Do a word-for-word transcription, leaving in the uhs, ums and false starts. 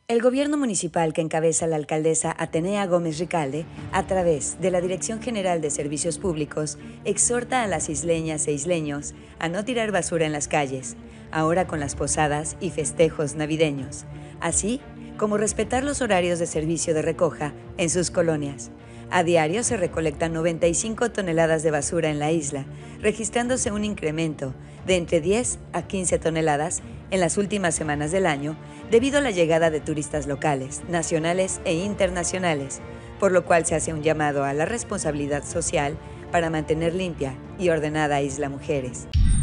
El gobierno municipal que encabeza la alcaldesa Atenea Gómez Ricalde, a través de la Dirección General de Servicios Públicos, exhorta a las isleñas e isleños a no tirar basura en las calles, ahora con las posadas y festejos navideños, así como respetar los horarios de servicio de recoja en sus colonias. A diario se recolectan noventa y cinco toneladas de basura en la isla, registrándose un incremento de entre diez a quince toneladas en las últimas semanas del año debido a la llegada de turistas locales, nacionales e internacionales, por lo cual se hace un llamado a la responsabilidad social para mantener limpia y ordenada Isla Mujeres.